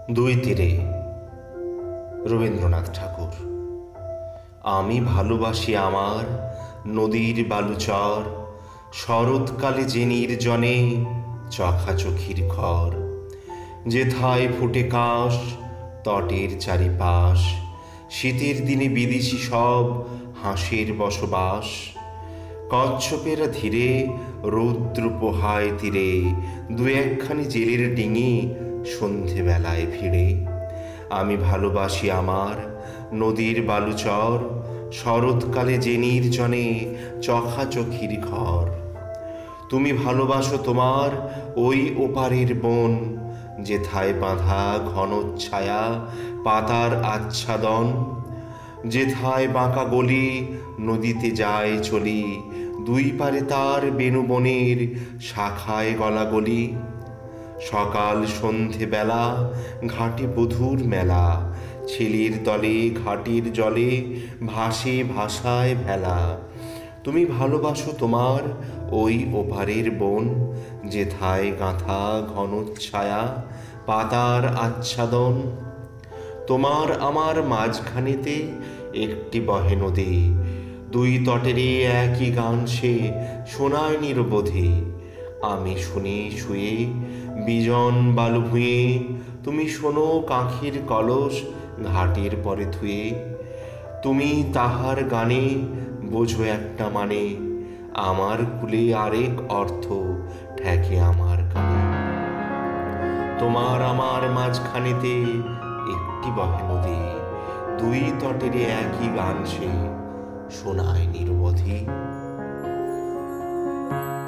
দুই তীরে, রবীন্দ্রনাথ ঠাকুর। আমি ভালোবাসি আমার নদীর বালুচর, শরৎকালে যে নির্জনে চখাচখির ঘর, যেথায় ফুটে কাশ তটের চারিপাশ, শীতের দিনে বিদেশি সব হাঁসের বসবাস। কচ্ছপেরা ধীরে রৌদ্র পোহায় তীরে, দু একখানি জেলের ডিঙি সন্ধেবেলায় ভিড়ে। আমি ভালোবাসি আমার নদীর বালুচর, শরৎকালে যে নির্জনে চখাচখির ঘর। তুমি ভালোবাসো তোমার ওই ওপারের বন, যেথায় বাঁধা ঘনচ্ছায়া পাতার আচ্ছাদন, যেথায় বাঁকা গলি নদীতে যায় চলি, দুই পারে তার বেণুবনের শাখায় গলাগলি। সকাল সন্ধে বেলা ঘাটে বধূর মেলা, ছেলের দলে ঘাটের জলে ভাসে ভাষায় ভেলা। তুমি ভালোবাসো তোমার ওই ওপারের বন, যেথায় গাঁথা ঘনচ্ছায়া পাতার আচ্ছাদন। তোমার আমার মাঝখানেতে একটি বহে নদী, দুই তটেরই একই গান সে শোনায় নিরবধি। আমি শুনি শুয়ে বিজন বালু ভুঁয়ে, তুমি শোনো কাঁখের কলস ঘাটের পরে ধুয়ে। তুমি তাহার গানে বোঝো একটা মানে, আমার কুলে আরেক অর্থ ঠেকে আমার কানে। তোমার আমার মাঝখানেতে একটি বহে নদী, দুই তটের একই গান সে শোনায় নিরবধি।